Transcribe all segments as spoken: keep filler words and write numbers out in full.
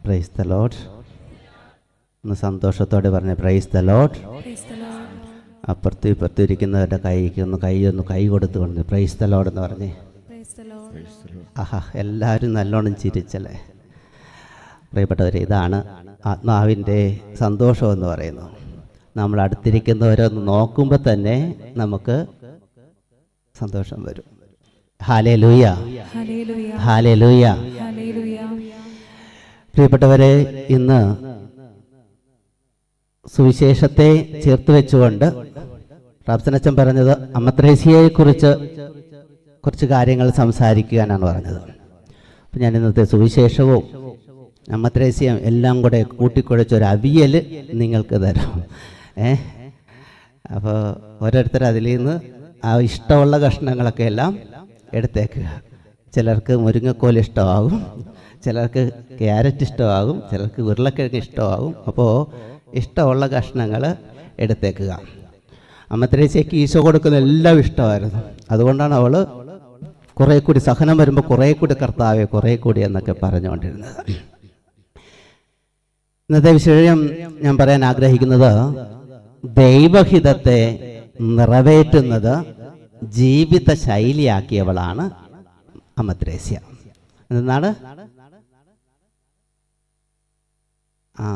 Price the Lord. ഒന്ന് സന്തോഷത്തോടെ പറഞ്ഞ പ്രൈസ് ദ ലോർഡ്. അപ്പുറത്ത് ഇപ്പുറത്ത് ഇരിക്കുന്നവരുടെ കൈക്ക് ഒന്ന് കൈ ഒന്ന് കൈ കൊടുത്ത് പറഞ്ഞു പ്രൈസ് ദ ലോർഡ് എന്ന് പറഞ്ഞേ. ആഹാ, എല്ലാവരും നല്ലോണം ചിരിച്ചല്ലേ. പ്രിയപ്പെട്ടവരെ, ഇതാണ് ആത്മാവിൻ്റെ സന്തോഷം എന്ന് പറയുന്നത്. നമ്മൾ അടുത്തിരിക്കുന്നവരൊന്ന് നോക്കുമ്പോൾ തന്നെ നമുക്ക് സന്തോഷം വരും. Hallelujah, hallelujah. പ്രിയപ്പെട്ടവരെ, ഇന്ന് സുവിശേഷത്തെ ചേർത്ത് വെച്ചുകൊണ്ട് റാബ്സനച്ചൻ പറഞ്ഞത് അമ്മത്രേസ്യയെ കുറിച്ച് കുറച്ച് കാര്യങ്ങൾ സംസാരിക്കാനാണ് പറഞ്ഞത്. അപ്പം ഞാൻ ഇന്നത്തെ സുവിശേഷവും അമ്മത്രേസ്യയും എല്ലാം കൂടെ കൂട്ടിക്കുഴച്ചൊരു അവിയൽ നിങ്ങൾക്ക് തരാം. ഏ അപ്പോൾ ഓരോരുത്തർ അതിൽ നിന്ന് ആ ഇഷ്ടമുള്ള കഷ്ണങ്ങളൊക്കെ എല്ലാം എടുത്തേക്കുക. ചിലർക്ക് മുരിങ്ങക്കോൽ ഇഷ്ടമാകും, ചിലർക്ക് ക്യാരറ്റ് ഇഷ്ടമാകും, ചിലർക്ക് ഉരുളക്കിഴങ്ങ് ഇഷ്ടമാകും. അപ്പോൾ ഇഷ്ടമുള്ള കഷ്ണങ്ങൾ എടുത്തേക്കുക. അമ്മത്രേസ്യയ്ക്ക് ഈശോ കൊടുക്കുന്ന എല്ലാം ഇഷ്ടമായിരുന്നു. അതുകൊണ്ടാണ് അവൾ കുറേ കൂടി സഹനം വരുമ്പോൾ കുറേ കൂടി കർത്താവെ കുറേ കൂടി എന്നൊക്കെ പറഞ്ഞുകൊണ്ടിരുന്നത്. ഇന്നത്തെ വിഷയം ഞാൻ പറയാൻ ആഗ്രഹിക്കുന്നത് ദൈവഹിതത്തെ നിറവേറ്റുന്നത് ജീവിത ശൈലിയാക്കിയവളാണ് അമ്മത്രേസ്യ. എന്താണ്? ആ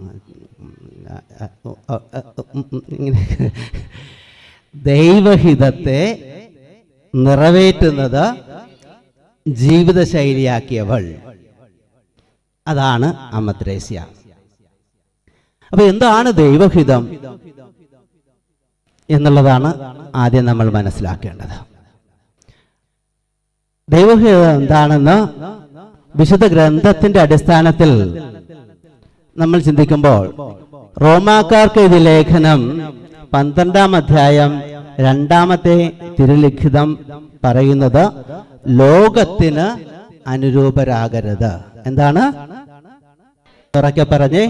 ഇങ്ങനെ ദൈവഹിതത്തെ നിറവേറ്റുന്നത് ജീവിതശൈലിയാക്കിയവൾ, അതാണ് അമ്മത്രേസ്യ. അപ്പൊ എന്താണ് ദൈവഹിതം എന്നുള്ളതാണ് ആദ്യം നമ്മൾ മനസ്സിലാക്കേണ്ടത്. ദൈവഹിതം എന്താണെന്ന് വിശുദ്ധ ഗ്രന്ഥത്തിന്റെ അടിസ്ഥാനത്തിൽ നമ്മൾ ചിന്തിക്കുമ്പോൾ റോമാക്കാർക്ക് ഇത് ലേഖനം പന്ത്രണ്ടാം അധ്യായം രണ്ടാമത്തെ തിരുലിഖിതം പറയുന്നത് ലോകത്തിന് അനുരൂപരാകരുത്. എന്താണ്? ഉറക്കെ പറഞ്ഞേ.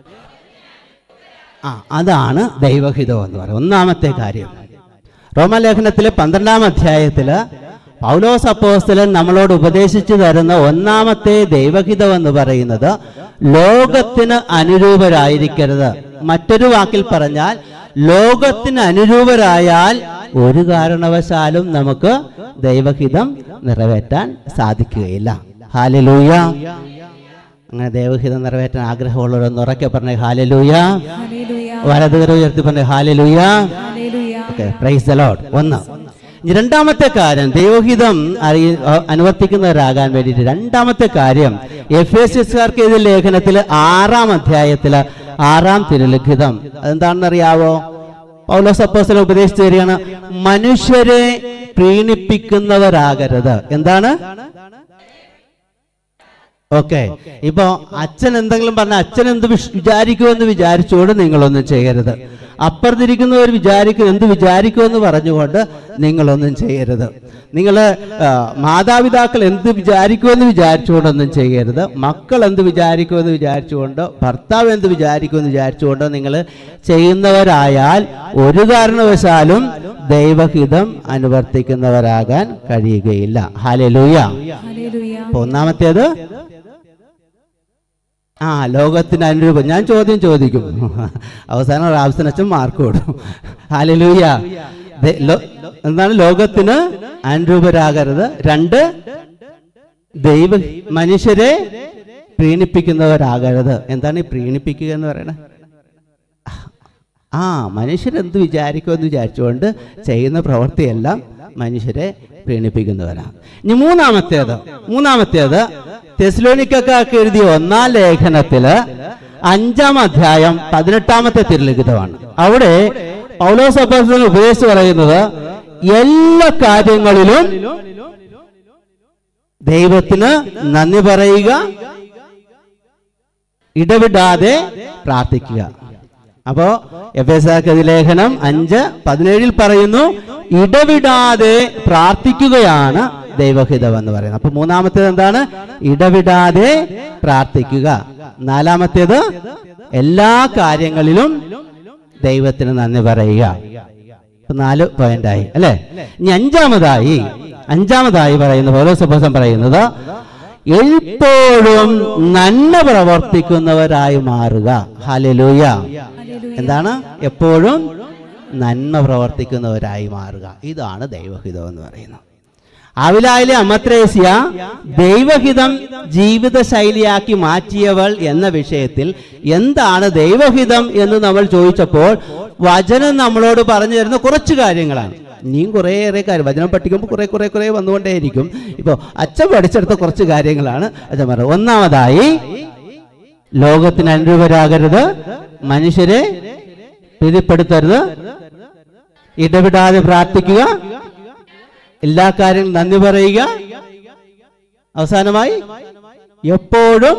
ആ അതാണ് ദൈവഹിതം എന്ന് പറയുന്നത്. ഒന്നാമത്തെ കാര്യം, റോമാലേഖനത്തിലെ പന്ത്രണ്ടാം അധ്യായത്തില് പൗലോസ് അപ്പോസ്തലൻ നമ്മളോട് ഉപദേശിച്ചു തരുന്ന ഒന്നാമത്തെ ദൈവഹിതം എന്ന് പറയുന്നത് ലോകത്തിന് അനുരൂപരായിരിക്കരുത്. മറ്റൊരു വാക്കിൽ പറഞ്ഞാൽ ലോകത്തിന് അനുരൂപരായാൽ ഒരു കാരണവശാലും നമുക്ക് ദൈവഹിതം നിറവേറ്റാൻ സാധിക്കുകയില്ല. ഹല്ലേലൂയ. അങ്ങനെ ദൈവഹിതം നിറവേറ്റാൻ ആഗ്രഹമുള്ളവരൊന്ന് ഉറക്കെ പറഞ്ഞേ ഹല്ലേലൂയ. വലതുകര ഉയർത്തി പറഞ്ഞേ hallelujah. Okay, praise the Lord. ഒന്ന്. രണ്ടാമത്തെ കാര്യം, ദൈവഹിതം അറിയ അനുവർത്തിക്കുന്നവരാകാൻ വേണ്ടിയിട്ട് രണ്ടാമത്തെ കാര്യം എഫേസ്യർക്കാർക്ക് എഴുതിയ ലേഖനത്തില് ആറാം അധ്യായത്തില് ആറാം തിരുലിഖിതം അതെന്താണെന്ന് അറിയാവോ? പൗലോസ് അപ്പോസ്തലൻ ഉപദേശിച്ചു തരികയാണ്, മനുഷ്യരെ പ്രീണിപ്പിക്കുന്നവരാകരുത്. എന്താണ്? ഓക്കെ, ഇപ്പൊ അച്ഛൻ എന്തെങ്കിലും പറഞ്ഞാൽ അച്ഛൻ എന്ത് വിചാരിക്കുമെന്ന് വിചാരിച്ചുകൊണ്ട് നിങ്ങളൊന്നും ചെയ്യരുത്. അപ്പുറത്തിരിക്കുന്നവർ വിചാരിക്കും എന്ത് വിചാരിക്കുമെന്ന് പറഞ്ഞുകൊണ്ട് നിങ്ങളൊന്നും ചെയ്യരുത്. നിങ്ങൾ മാതാപിതാക്കൾ എന്ത് വിചാരിക്കുമെന്ന് വിചാരിച്ചുകൊണ്ടൊന്നും ചെയ്യരുത്. മക്കൾ എന്ത് വിചാരിക്കുമെന്ന് വിചാരിച്ചുകൊണ്ട്, ഭർത്താവ് എന്ത് വിചാരിക്കുമെന്ന് വിചാരിച്ചുകൊണ്ട് നിങ്ങൾ ചെയ്യുന്നവരായാൽ ഒരു കാരണവശാലും ദൈവഹിതം അനുവർത്തിക്കുന്നവരാകാൻ കഴിയുകയില്ല. ഹല്ലേലൂയ. ഒന്നാമത്തേത് ആ ലോകത്തിന് അനുരൂപം. ഞാൻ ചോദ്യം ചോദിക്കും, അവസാനം റാബ്സനച്ചൻ മാർക്ക് കൊടുക്കും. ഹല്ലേലൂയ. എന്താണ്? ലോകത്തിന് അനുരൂപരാകരുത്. രണ്ട്, ദൈവ മനുഷ്യരെ പ്രീണിപ്പിക്കുന്നവരാകരുത്. എന്താണ് ഈ പ്രീണിപ്പിക്കുക എന്ന് പറയണത്? ആ മനുഷ്യരെന്ത് വിചാരിക്കുമെന്ന് വിചാരിച്ചുകൊണ്ട് ചെയ്യുന്ന പ്രവൃത്തിയെല്ലാം മനുഷ്യരെ പ്രീണിപ്പിക്കുന്നവരാണ്. ഇനി മൂന്നാമത്തേത് മൂന്നാമത്തേത് തെസ്സലോനിക്കക്കാർക്ക് എഴുതിയ ഒന്നാം ലേഖനത്തില് അഞ്ചാം അധ്യായം പതിനെട്ടാമത്തെ തിരുലിഖിതമാണ്. അവിടെ പൗലോസ് അപ്പോസ്തലൻ ഉപദേശിച്ചു പറയുന്നത് എല്ലാ കാര്യങ്ങളിലും ദൈവത്തിന് നന്ദി പറയുക, ഇടവിടാതെ പ്രാർത്ഥിക്കുക. അപ്പോ എഫേസ്യർക്കെഴുതിയ ലേഖനം അഞ്ച് പതിനേഴിൽ പറയുന്നു, ഇടവിടാതെ പ്രാർത്ഥിക്കുകയാണ് ദൈവഹിതം എന്ന് പറയുന്നത്. അപ്പൊ മൂന്നാമത്തേത് എന്താണ്? ഇടവിടാതെ പ്രാർത്ഥിക്കുക. നാലാമത്തേത് എല്ലാ കാര്യങ്ങളിലും ദൈവത്തിന് നന്ദി പറയുക. നാല് പോയിന്റായി അല്ലെ. ഇനി അഞ്ചാമതായി അഞ്ചാമതായി പറയുന്ന പൗലോസ് അപ്പോസ്തലൻ പറയുന്നത് എപ്പോഴും നന്മ പ്രവർത്തിക്കുന്നവരായി മാറുക. ഹല്ലേലൂയ. എന്താണ്? എപ്പോഴും നന്മ പ്രവർത്തിക്കുന്നവരായി മാറുക. ഇതാണ് ദൈവഹിതം എന്ന് പറയുന്നത്. ആവിലായിലെ അമ്മത്രേസ്യ ദൈവഹിതം ജീവിത ശൈലിയാക്കി മാറ്റിയവൾ എന്ന വിഷയത്തിൽ എന്താണ് ദൈവഹിതം എന്ന് നമ്മൾ ചോദിച്ചപ്പോൾ വചനം നമ്മളോട് പറഞ്ഞു തരുന്ന കുറച്ച് കാര്യങ്ങളാണ്. ഇനിയും കുറേയേറെ കാര്യം വചനം പഠിക്കുമ്പോൾ കുറെ കുറെ കുറെ വന്നുകൊണ്ടേയിരിക്കും. ഇപ്പോൾ അച്ഛൻ പഠിച്ചെടുത്ത കുറച്ച് കാര്യങ്ങളാണ് അച്ഛൻ പറഞ്ഞത്. ഒന്നാമതായി, ലോകത്തിന് അനുരൂപരാകരുത്, മനുഷ്യരെ പ്രീതിപ്പെടുത്തരുത്, ഇടപെടാതെ പ്രാർത്ഥിക്കുക, എല്ലാ കാര്യങ്ങളും നന്ദി പറയുക, അവസാനമായി എപ്പോഴും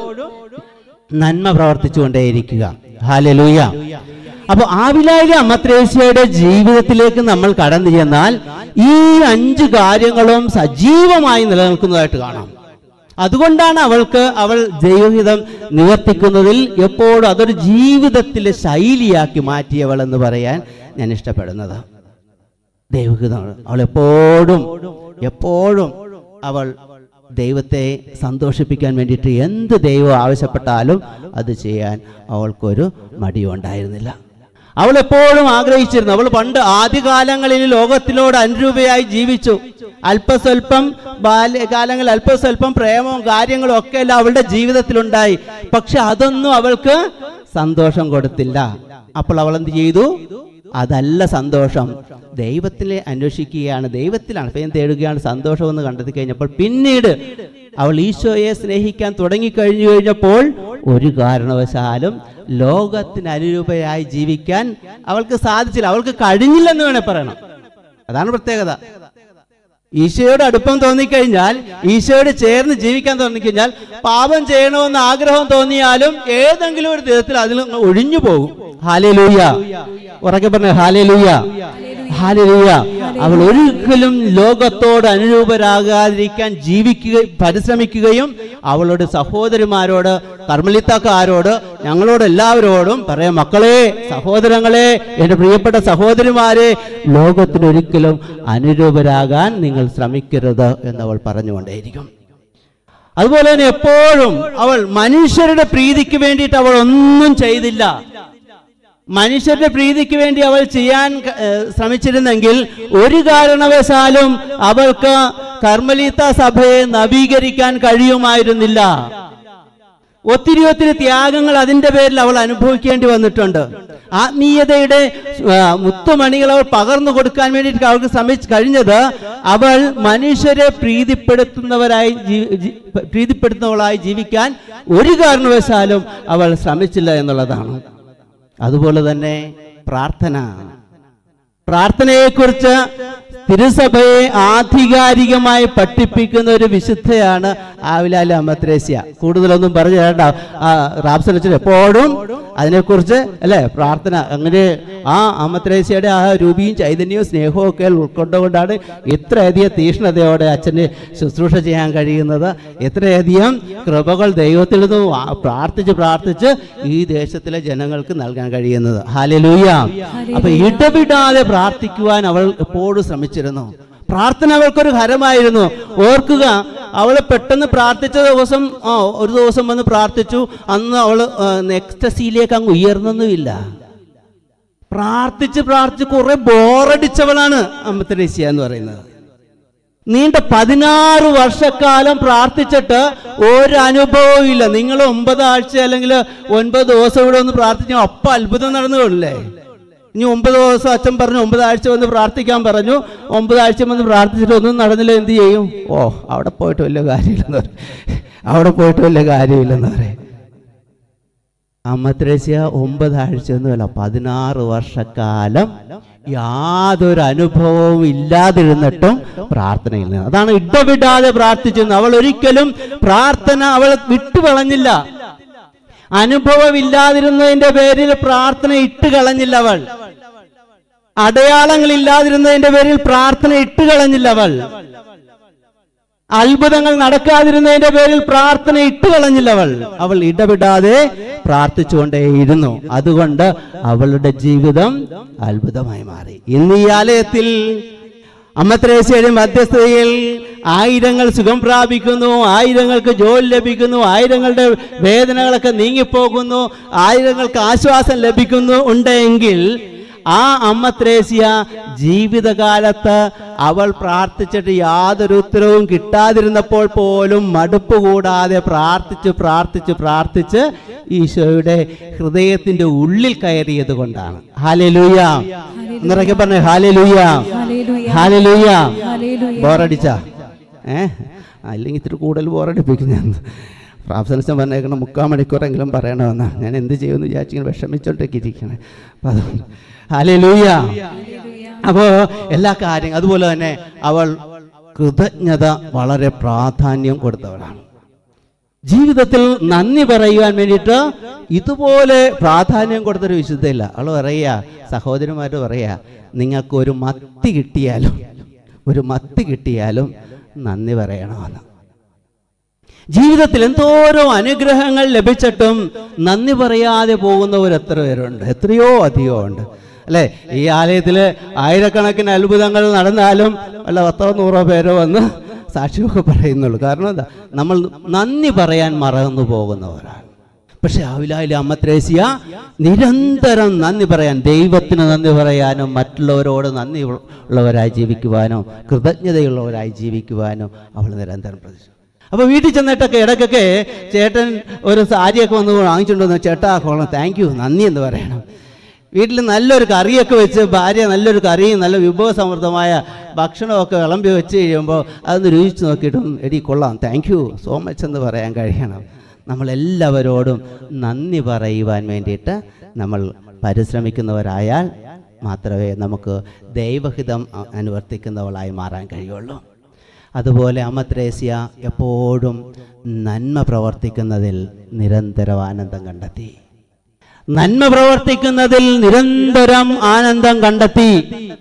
നന്മ പ്രവർത്തിച്ചുകൊണ്ടേയിരിക്കുക. ഹല്ലേലൂയ. അപ്പൊ ആവിലായിലെ അമ്മത്രേസ്യയുടെ ജീവിതത്തിലേക്ക് നമ്മൾ കടന്നു ചെന്നാൽ ഈ അഞ്ച് കാര്യങ്ങളും സജീവമായി നിലനിൽക്കുന്നതായിട്ട് കാണാം. അതുകൊണ്ടാണ് അവൾക്ക് അവൾ ദൈവഹിതം നിവർത്തിക്കുന്നതിൽ എപ്പോഴും അതൊരു ജീവിതത്തിലെ ശൈലിയാക്കി മാറ്റിയവൾ എന്ന് പറയാൻ ഞാൻ ഇഷ്ടപ്പെടുന്നത്. ദൈവഹിതം അവൾ എപ്പോഴും എപ്പോഴും അവൾ ദൈവത്തെ സന്തോഷിപ്പിക്കാൻ വേണ്ടിയിട്ട് എന്ത് ദൈവം ആവശ്യപ്പെട്ടാലും അത് ചെയ്യാൻ അവൾക്കൊരു മടിയുണ്ടായിരുന്നില്ല. അവൾ എപ്പോഴും ആഗ്രഹിച്ചിരുന്നു. അവൾ പണ്ട് ആദ്യകാലങ്ങളിൽ ലോകത്തിനോട് അനുരൂപയായി ജീവിച്ചു. അല്പസ്വല്പം ബാല്യകാലങ്ങളിൽ അല്പസ്വല്പം പ്രേമവും കാര്യങ്ങളും ഒക്കെ എല്ലാം അവളുടെ ജീവിതത്തിലുണ്ടായി. പക്ഷെ അതൊന്നും അവൾക്ക് സന്തോഷം കൊടുത്തില്ല. അപ്പോൾ അവൾ എന്ത് ചെയ്തു? അതല്ല സന്തോഷം, ദൈവത്തിലെ അന്വേഷിക്കുകയാണ്, ദൈവത്തിലാണ് സ്വയം തേടുകയാണ് സന്തോഷമെന്ന് കണ്ടെത്തി കഴിഞ്ഞപ്പോൾ പിന്നീട് അവൾ ഈശോയെ സ്നേഹിക്കാൻ തുടങ്ങിക്കഴിഞ്ഞു കഴിഞ്ഞപ്പോൾ ഒരു കാരണവശാലും ലോകത്തിന് അനുരൂപയായി ജീവിക്കാൻ അവൾക്ക് സാധിച്ചില്ല. അവൾക്ക് കഴിഞ്ഞില്ലെന്ന് വേണേ പറയണം. അതാണ് പ്രത്യേകത. ഈശോയോട് അടുപ്പം തോന്നിക്കഴിഞ്ഞാൽ, ഈശോയോട് ചേർന്ന് ജീവിക്കാൻ തോന്നിക്കഴിഞ്ഞാൽ, പാപം ചെയ്യണമെന്ന് ആഗ്രഹം തോന്നിയാലും ഏതെങ്കിലും ഒരു വിധത്തിൽ അതിൽ ഒഴിഞ്ഞു പോകും. ഹല്ലേലൂയ. ഉറക്കെ പറഞ്ഞ ഹല്ലേലൂയ, ഹല്ലേലൂയ. അവൾ ഒരിക്കലും ലോകത്തോട് അനുരൂപരാകാതിരിക്കാൻ ജീവിക്കുകയും പരിശ്രമിക്കുകയും അവളുടെ സഹോദരിമാരോട്, കർമ്മലിത്തക്കാരോട്, ഞങ്ങളോട് എല്ലാവരോടും പറയാം, മക്കളെ, സഹോദരങ്ങളെ, എൻ്റെ പ്രിയപ്പെട്ട സഹോദരിമാരെ, ലോകത്തിനൊരിക്കലും അനുരൂപരാകാൻ നിങ്ങൾ ശ്രമിക്കരുത് എന്നവൾ പറഞ്ഞുകൊണ്ടേയിരിക്കും. അതുപോലെ തന്നെ എപ്പോഴും അവൾ മനുഷ്യരുടെ പ്രീതിക്ക് വേണ്ടിയിട്ട് അവൾ ഒന്നും ചെയ്തില്ല. മനുഷ്യരുടെ പ്രീതിക്ക് വേണ്ടി അവൾ ചെയ്യാൻ ശ്രമിച്ചിരുന്നെങ്കിൽ ഒരു കാരണവശാലും അവൾക്ക് കർമ്മലീത്ത സഭയെ നവീകരിക്കാൻ കഴിയുമായിരുന്നില്ല. ഒത്തിരി ഒത്തിരി ത്യാഗങ്ങൾ അതിൻ്റെ പേരിൽ അവൾ അനുഭവിക്കേണ്ടി വന്നിട്ടുണ്ട്. ആത്മീയതയുടെ മുത്തുമണികൾ അവൾ പകർന്നു കൊടുക്കാൻ വേണ്ടിയിട്ട് അവൾക്ക് ശ്രമിച്ചു കഴിഞ്ഞത് അവൾ മനുഷ്യരെ പ്രീതിപ്പെടുത്തുന്നവരായി പ്രീതിപ്പെടുത്തുന്നവളായി ജീവിക്കാൻ ഒരു കാരണവശാലും അവൾ ശ്രമിച്ചില്ല എന്നുള്ളതാണ്. അതുപോലെ തന്നെ പ്രാർത്ഥന പ്രാർത്ഥനയെക്കുറിച്ച് തിരുസഭയെ ആധികാരികമായി പഠിപ്പിക്കുന്ന ഒരു വിശുദ്ധയാണ് ആവിലായിലെ അമ്മത്രേസ്യ. കൂടുതലൊന്നും പറഞ്ഞു തരണ്ട. ആ റാബ്സനച്ചൻ എപ്പോഴും അതിനെക്കുറിച്ച് അല്ലേ പ്രാർത്ഥന അങ്ങനെ ആ അമ്മത്രേസ്യയുടെ ആ രൂപിയും ചൈതന്യവും സ്നേഹവും ഒക്കെ ഉൾക്കൊണ്ടുകൊണ്ടാണ് ഇത്രയധികം തീക്ഷ്ണതയോടെ അച്ഛന് ശുശ്രൂഷ ചെയ്യാൻ കഴിയുന്നത്. എത്രയധികം കൃപകൾ ദൈവത്തിൽ നിന്ന് പ്രാർത്ഥിച്ച് പ്രാർത്ഥിച്ച് ഈ ദേശത്തിലെ ജനങ്ങൾക്ക് നൽകാൻ കഴിയുന്നത്. ഹല്ലേലൂയ. അപ്പൊ ഇടവിടാതെ പ്രാർത്ഥിക്കുവാൻ അവൾ എപ്പോഴും ശ്രമിച്ചിരുന്നു. പ്രാർത്ഥന അവൾക്കൊരു ഹരമായിരുന്നു. ഓർക്കുക, അവള് പെട്ടെന്ന് പ്രാർത്ഥിച്ച ദിവസം ആ ഒരു ദിവസം വന്ന് പ്രാർത്ഥിച്ചു, അന്ന് അവള് എക്സ്റ്റസിയിലേക്ക് അങ്ങ് ഉയർന്നൊന്നുമില്ല. പ്രാർത്ഥിച്ച് പ്രാർത്ഥിച്ച് കുറെ ബോറടിച്ചവളാണ് അമ്മത്രേസ്യ എന്ന് പറയുന്നത്. നീണ്ട പതിനാറ് വർഷക്കാലം പ്രാർത്ഥിച്ചിട്ട് ഒരു അനുഭവവും ഇല്ല. നിങ്ങൾ ഒമ്പതാഴ്ച അല്ലെങ്കിൽ ഒൻപത് ദിവസം ഇവിടെ ഒന്ന് പ്രാർത്ഥിച്ചു, അപ്പം അത്ഭുതം നടന്നുകൊള്ളേ. ഇനി ഒമ്പത് ദിവസം അച്ഛൻ പറഞ്ഞു, ഒമ്പതാഴ്ച വന്ന് പ്രാർത്ഥിക്കാൻ പറഞ്ഞു. ഒമ്പതാഴ്ച വന്ന് പ്രാർത്ഥിച്ചിട്ട് ഒന്നും നടന്നില്ല, എന്ത് ചെയ്യും? ഓ, അവിടെ പോയിട്ട് വലിയ കാര്യമില്ലെന്ന് പറയും, അവിടെ പോയിട്ട് വലിയ കാര്യമില്ലെന്ന് പറയും. അമ്മത്രേസ്യ ഒമ്പതാഴ്ച ഒന്നുമല്ല, പതിനാറ് വർഷക്കാലം യാതൊരു അനുഭവവും ഇല്ലാതിരുന്നിട്ടും പ്രാർത്ഥനയിൽ നിന്ന് അതാണ് ഇടവിടാതെ പ്രാർത്ഥിച്ചിരുന്നത്. അവൾ ഒരിക്കലും പ്രാർത്ഥന അവൾ വിട്ടുകളഞ്ഞില്ല. അനുഭവമില്ലാതിരുന്നതിന്റെ പേരിൽ പ്രാർത്ഥന ഇട്ട് കളഞ്ഞില്ല അവൾ. അടയാളങ്ങളില്ലാതിരുന്നതിന്റെ പേരിൽ പ്രാർത്ഥന ഇട്ട് കളഞ്ഞില്ല അവൾ. അത്ഭുതങ്ങൾ നടക്കാതിരുന്നതിന്റെ പേരിൽ പ്രാർത്ഥന ഇട്ട് കളഞ്ഞില്ല അവൾ. അവൾ ഇടപെടാതെ പ്രാർത്ഥിച്ചുകൊണ്ടേയിരുന്നു. അതുകൊണ്ട് അവളുടെ ജീവിതം അത്ഭുതമായി മാറി. ഇന്ന് ഈ ആലയത്തിൽ അമ്മത്രേസ്യയുടെ മധ്യസ്ഥതയിൽ ആയിരങ്ങൾ സുഖം പ്രാപിക്കുന്നു, ആയിരങ്ങൾക്ക് ജോലി ലഭിക്കുന്നു, ആയിരങ്ങളുടെ വേദനകളൊക്കെ നീങ്ങിപ്പോകുന്നു, ആയിരങ്ങൾക്ക് ആശ്വാസം ലഭിക്കുന്നു ഉണ്ടെങ്കിൽ ആ അമ്മ ത്രേസ്യ ജീവിതകാലത്ത് അവൾ പ്രാർത്ഥിച്ചിട്ട് യാതൊരു ഉത്തരവും കിട്ടാതിരുന്നപ്പോൾ പോലും മടുപ്പ് കൂടാതെ പ്രാർത്ഥിച്ച് പ്രാർത്ഥിച്ച് പ്രാർത്ഥിച്ച് ഈശോയുടെ ഹൃദയത്തിന്റെ ഉള്ളിൽ കയറിയത് കൊണ്ടാണ്. ഹല്ലേലൂയ എന്നൊക്കെ പറഞ്ഞേ. Hallelujah hallelujah. ബോറടിച്ച ഏഹ് അല്ലെങ്കിൽ ഇത്തിരി കൂടുതൽ ബോറടിപ്പിക്കും ഞാൻ. പ്രാർത്ഥന പറഞ്ഞേക്കണം മുക്കാൽ മണിക്കൂറെങ്കിലും പറയണമെന്നാണ്. ഞാൻ എന്ത് ചെയ്യുമെന്ന് വിചാരിച്ചിങ്ങനെ വിഷമിച്ചോണ്ടൊക്കെ ഇരിക്കണേ. അപ്പം അതുകൊണ്ട് ഹല്ലേലൂയ. അപ്പോൾ എല്ലാ കാര്യങ്ങളും അതുപോലെ തന്നെ അവൾ കൃതജ്ഞത വളരെ പ്രാധാന്യം കൊടുത്തവളാണ്. ജീവിതത്തിൽ നന്ദി പറയുവാൻ വേണ്ടിയിട്ട് ഇതുപോലെ പ്രാധാന്യം കൊടുത്തൊരു വിശുദ്ധയില്ല. അവൾ പറയുക, സഹോദരന്മാർ പറയുക, നിങ്ങൾക്ക് ഒരു മത്തി കിട്ടിയാലും ഒരു മത്തി കിട്ടിയാലും നന്ദി പറയണമെന്ന്. ജീവിതത്തിൽ എന്തോരോ അനുഗ്രഹങ്ങൾ ലഭിച്ചിട്ടും നന്ദി പറയാതെ പോകുന്നവർ എത്ര പേരുണ്ട്? എത്രയോ അധികം ഉണ്ട് അല്ലേ? ഈ ആലയത്തിൽ ആയിരക്കണക്കിന് അത്ഭുതങ്ങൾ നടന്നാലും അല്ല പത്തോ നൂറോ പേരോ വന്ന് സാക്ഷിയൊക്കെ പറയുന്നുള്ളൂ. കാരണം എന്താ? നമ്മൾ നന്ദി പറയാൻ മറന്നു പോകുന്നവരാണ്. പക്ഷെ ആവിലായിലെ അമ്മ ത്രേസ്യ നിരന്തരം നന്ദി പറയാൻ, ദൈവത്തിന് നന്ദി പറയാനും മറ്റുള്ളവരോട് നന്ദി ഉള്ളവരായി ജീവിക്കുവാനോ കൃതജ്ഞതയുള്ളവരായി ജീവിക്കുവാനോ അവൾ നിരന്തരം പ്രതീക്ഷിച്ചു. അപ്പോൾ വീട്ടിൽ ചെന്നിട്ടൊക്കെ ഇടയ്ക്കൊക്കെ ചേട്ടൻ ഒരു സാരിയൊക്കെ വന്ന് വാങ്ങിച്ചുകൊണ്ട് വന്നു, ചേട്ടാ കൊള്ളാം, താങ്ക് യു, നന്ദി എന്ന് പറയണം. വീട്ടിൽ നല്ലൊരു കറിയൊക്കെ വെച്ച് ഭാര്യ നല്ലൊരു കറിയും നല്ല വിഭവസമൃദ്ധമായ ഭക്ഷണമൊക്കെ വിളമ്പി വെച്ച് കഴിയുമ്പോൾ അതൊന്ന് രുചിച്ച് നോക്കിയിട്ടും എടി കൊള്ളാം, താങ്ക് യു സോ മച്ച് എന്ന് പറയാൻ കഴിയണം. നമ്മളെല്ലാവരോടും നന്ദി പറയുവാൻ വേണ്ടിയിട്ട് നമ്മൾ പരിശ്രമിക്കുന്നവരായാൽ മാത്രമേ നമുക്ക് ദൈവഹിതം അനുവർത്തിക്കുന്നവളായി മാറാൻ കഴിയുള്ളൂ. അതുപോലെ അമ്മ ത്രേസ്യ എപ്പോഴും നന്മ പ്രവർത്തിക്കുന്നതിൽ നിരന്തരം ആനന്ദം കണ്ടെത്തി. നന്മ പ്രവർത്തിക്കുന്നതിൽ നിരന്തരം ആനന്ദം കണ്ടെത്തി.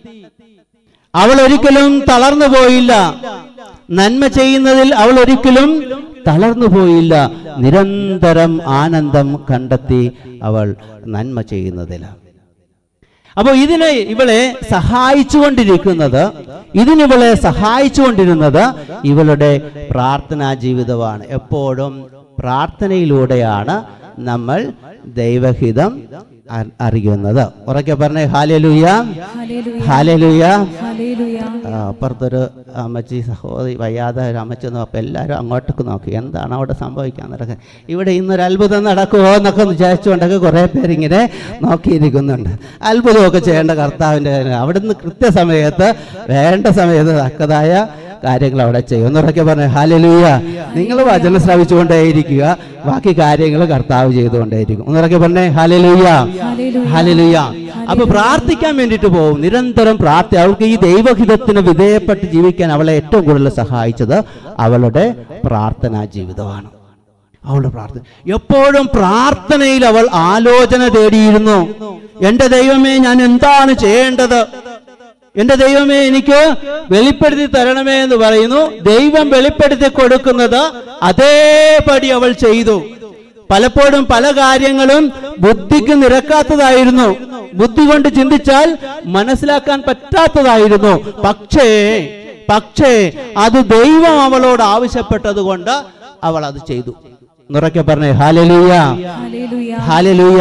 അവൾ ഒരിക്കലും തളർന്നു പോയില്ല. നന്മ ചെയ്യുന്നതിൽ അവൾ ഒരിക്കലും തളർന്നു പോയില്ല. നിരന്തരം ആനന്ദം കണ്ടെത്തി അവൾ നന്മ ചെയ്യുന്നതിൽ. അപ്പോൾ ഇതിനെ ഇവളെ സഹായിച്ചുകൊണ്ടിരിക്കുന്നത് ഇതിനിവളെ സഹായിച്ചുകൊണ്ടിരുന്നത് ഇവളുടെ പ്രാർത്ഥനാ ജീവിതമാണ്. എപ്പോഴും പ്രാർത്ഥനയിലൂടെയാണ് നമ്മൾ ദൈവഹിതം അറിയുന്നത്. ഉറക്കെ പറഞ്ഞേ ഹല്ലേലൂയ ഹല്ലേലൂയ. അപ്പുറത്തൊരു അമ്മച്ചി സഹോദരി വയ്യാതെ ഒരു അമ്മച്ചി നോക്കും. അപ്പം എല്ലാവരും അങ്ങോട്ടേക്ക് നോക്കി എന്താണ് അവിടെ സംഭവിക്കാൻ നടക്കുന്നത്, ഇവിടെ ഇന്നൊരു അത്ഭുതം നടക്കുമോ എന്നൊക്കെ വിചാരിച്ചുകൊണ്ടൊക്കെ കുറേ പേരിങ്ങനെ നോക്കിയിരിക്കുന്നുണ്ട്. അത്ഭുതമൊക്കെ ചെയ്യേണ്ട കർത്താവിൻ്റെ അവിടുന്ന് കൃത്യസമയത്ത് വേണ്ട സമയത്ത് തക്കതായ കാര്യങ്ങൾ അവിടെ ചെയ്യും. എന്നൊക്കെ പറഞ്ഞേ ഹല്ലേലൂയ. നിങ്ങൾ വചനം ശ്രവിച്ചുകൊണ്ടേയിരിക്കുക, ബാക്കി കാര്യങ്ങൾ കർത്താവ് ചെയ്തുകൊണ്ടേയിരിക്കും. എന്നൊക്കെ പറഞ്ഞേ ഹല്ലേലൂയ ഹല്ലേലൂയ. അപ്പൊ പ്രാർത്ഥിക്കാൻ വേണ്ടിയിട്ട് പോകും, നിരന്തരം പ്രാർത്ഥി. അവൾക്ക് ഈ ദൈവഹിതത്തിന് വിധേയപ്പെട്ട് ജീവിക്കാൻ അവളെ ഏറ്റവും കൂടുതൽ സഹായിച്ചത് അവളുടെ പ്രാർത്ഥനാ ജീവിതമാണ്. അവളുടെ പ്രാർത്ഥന എപ്പോഴും പ്രാർത്ഥനയിൽ അവൾ ആലോചന തേടിയിരുന്നു. എൻ്റെ ദൈവമേ, ഞാൻ എന്താണ് ചെയ്യേണ്ടത്? എൻ്റെ ദൈവമേ, എനിക്ക് വെളിപ്പെടുത്തി തരണമേ എന്ന് പറയുന്നു. ദൈവം വെളിപ്പെടുത്തി കൊടുക്കുന്നത് അതേപടി അവൾ ചെയ്തു. പലപ്പോഴും പല കാര്യങ്ങളും ബുദ്ധിക്ക് നിരക്കാത്തതായിരുന്നു, ബുദ്ധി കൊണ്ട് ചിന്തിച്ചാൽ മനസ്സിലാക്കാൻ പറ്റാത്തതായിരുന്നു. പക്ഷേ പക്ഷേ അത് ദൈവം അവളോട് ആവശ്യപ്പെട്ടത് കൊണ്ട് അവൾ അത് ചെയ്തു. ഉറക്കെ പറഞ്ഞേ ഹല്ലേലൂയ ഹല്ലേലൂയ.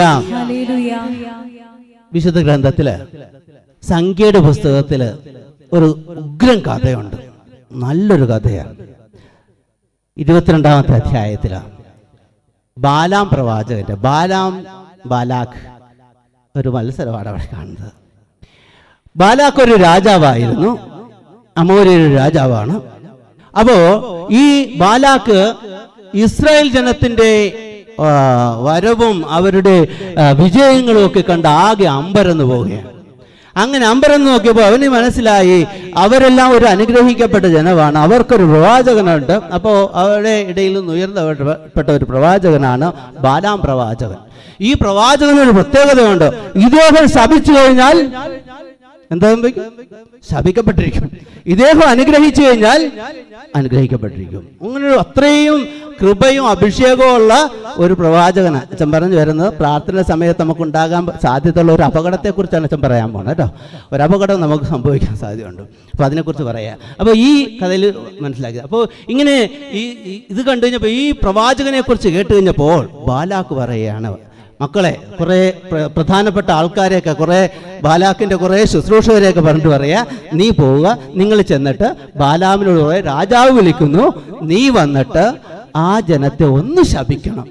വിശുദ്ധ ഗ്രന്ഥത്തില് സംഖ്യയുടെ പുസ്തകത്തില് ഒരു ഉഗ്രൻ കഥയുണ്ട്, നല്ലൊരു കഥയാണ്. ഇരുപത്തിരണ്ടാമത്തെ അധ്യായത്തിലാണ് ബാലാം പ്രവാചകന്റെ ബാലാം ബാലാഖ് ഒരു മത്സരമാണ് അവിടെ കാണുന്നത്. ബാലാഖ് ഒരു രാജാവായിരുന്നു, അമോര്യയുടെ രാജാവാണ്. അപ്പോ ഈ ബാലാഖ് ഇസ്രായേൽ ജനത്തിന്റെ വരവും അവരുടെ വിജയങ്ങളും ഒക്കെ കണ്ട് ആകെ അമ്പരന്ന് പോവുകയാണ്. അങ്ങനെ അമ്പരന്ന് നോക്കിയപ്പോൾ അവന് മനസ്സിലായി അവരെല്ലാം ഒരു അനുഗ്രഹിക്കപ്പെട്ട ജനമാണ്, അവർക്കൊരു പ്രവാചകനുണ്ട്. അപ്പോൾ അവരുടെ ഇടയിൽ നിന്ന് ഉയർന്നപ്പെട്ട ഒരു പ്രവാചകനാണ് ബാലാം പ്രവാചകൻ. ഈ പ്രവാചകനൊരു പ്രത്യേകതയുണ്ട്, ഇദ്ദേഹം ശപിച്ചു കഴിഞ്ഞാൽ എന്താ സംഭവിക്കും? ശപിക്കപ്പെട്ടിരിക്കും. ഇദ്ദേഹം അനുഗ്രഹിച്ചു കഴിഞ്ഞാൽ അനുഗ്രഹിക്കപ്പെട്ടിരിക്കും. അങ്ങനെ അത്രയും കൃപയും അഭിഷേകവും ഉള്ള ഒരു പ്രവാചകനാണ് അച്ഛൻ പറഞ്ഞു വരുന്നത്. പ്രാർത്ഥന സമയത്ത് നമുക്ക് ഉണ്ടാകാൻ സാധ്യതയുള്ള ഒരു അപകടത്തെക്കുറിച്ചാണ് അച്ഛൻ പറയാൻ പോകുന്നത് കേട്ടോ. ഒരു അപകടം നമുക്ക് സംഭവിക്കാൻ സാധ്യതയുണ്ട്. അപ്പോൾ അതിനെക്കുറിച്ച് പറയാം. അപ്പോൾ ഈ കഥയിൽ മനസ്സിലാക്കി. അപ്പോൾ ഇങ്ങനെ ഈ ഇത് കണ്ടു കഴിഞ്ഞപ്പോൾ ഈ പ്രവാചകനെ കുറിച്ച് കേട്ട് കഴിഞ്ഞപ്പോൾ ബാലാക്ക് പറയുകയാണ്, മക്കളെ, കുറേ പ്രധാനപ്പെട്ട ആൾക്കാരെയൊക്കെ, കുറേ ബാലാക്കിൻ്റെ കുറേ ശുശ്രൂഷകരെയൊക്കെ പറഞ്ഞിട്ട് പറയാ, നീ പോവുക, നിങ്ങൾ ചെന്നിട്ട് ബാലാമിനോട് പറയാ, രാജാവ് വിളിക്കുന്നു, നീ വന്നിട്ട് ആ ജനത്തെ ഒന്ന് ശപിക്കണം,